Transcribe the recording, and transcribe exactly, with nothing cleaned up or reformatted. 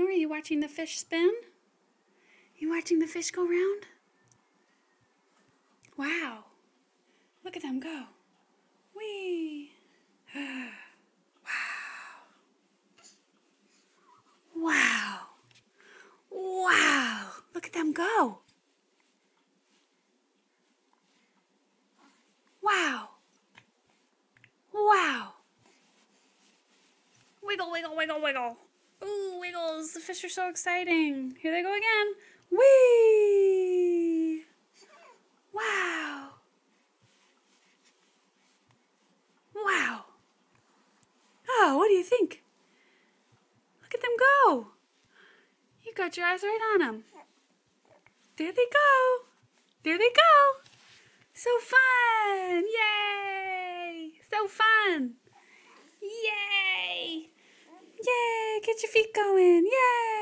Nora, you watching the fish spin? You watching the fish go round? Wow. Look at them go. Whee! Wow. Wow. Wow. Look at them go. Wow. Wow. Wiggle, wiggle, wiggle, wiggle. Ooh, wiggles. The fish are so exciting. Here they go again. Whee! Wow. Wow. Oh, what do you think? Look at them go. You got your eyes right on them. There they go. There they go. So fun. Yay. So fun. Yay. Yay. Get your feet going. Yay.